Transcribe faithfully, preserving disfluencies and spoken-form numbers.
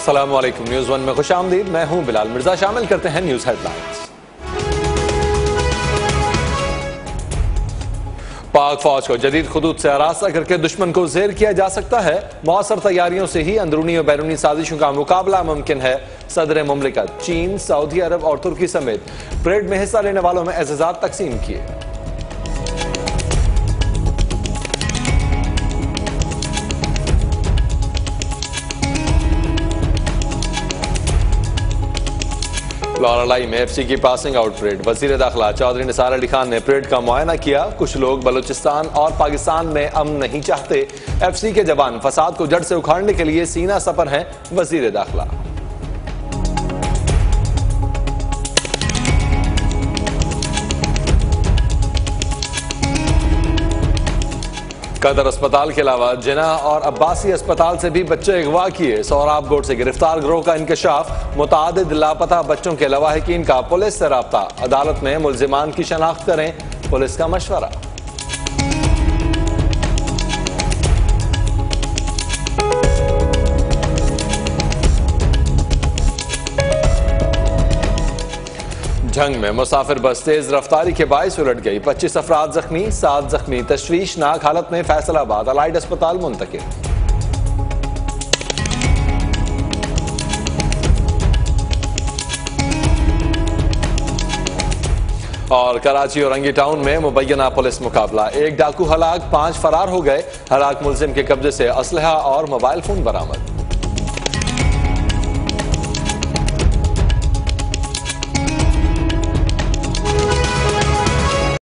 अस्सलाम वालेकुम। News one में खुशामदीद। मैं हूं बिलाल मिर्जा। शामिल करते हैं न्यूज हेडलाइंस। पाक फौज को जदीद खुदूद से आरास्ता करके दुश्मन को जेर किया जा सकता है। मौसर तैयारियों से ही अंदरूनी और बैरूनी साजिशों का मुकाबला मुमकिन है। सदर मुमलिकत चीन, सऊदी अरब और तुर्की समेत परेड में हिस्सा लेने वालों में एजाजात तकसीम किए। लॉरालाई में एफसी की पासिंग आउट परेड। वजीर दाखिला चौधरी निसार अली खान ने परेड का मुआयना किया। कुछ लोग बलूचिस्तान और पाकिस्तान में अमन नहीं चाहते। एफसी के जवान फसाद को जड़ से उखाड़ने के लिए सीना सपर हैं। वजीर दाखिला कदर अस्पताल के अलावा जिना और अब्बासी अस्पताल से भी बच्चे अगवा किए। सोहराब गोट से गिरफ्तार गिरोह का इंकशाफ। मुतादिद लापता बच्चों के लवाहिकीन का पुलिस से राब्ता। अदालत में मुल्जिमान की शनाख्त करें, पुलिस का मशवरा। जंग में मुसाफिर बस तेज रफ्तारी के बायस उलट गई। पच्चीस अफराद जख्मी, सात जख्मी तशवीशनाक हालत में फैसलाबाद अलाइड अस्पताल मुंतकिल। और कराची औरंगी टाउन में मुबैना पुलिस मुकाबला। एक डाकू हलाक, पांच फरार हो गए। हलाक मुलजिम के कब्जे से असलहा और मोबाइल फोन बरामद।